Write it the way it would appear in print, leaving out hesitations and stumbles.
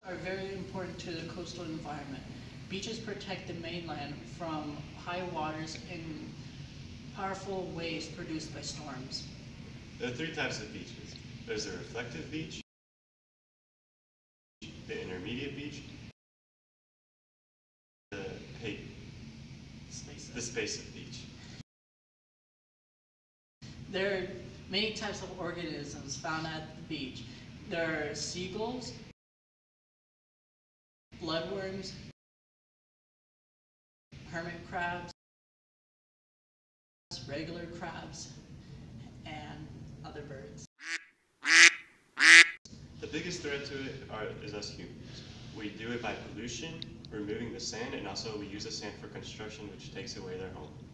are very important to the coastal environment. Beaches protect the mainland from high waters and powerful waves produced by storms. There are three types of beaches. There's the reflective beach, the intermediate beach, the spacious beach. There are many types of organisms found at the beach. There are seagulls, bloodworms, hermit crabs, regular crabs, and other birds. The biggest threat to it is us humans. We do it by pollution, removing the sand, and also we use the sand for construction, which takes away their home.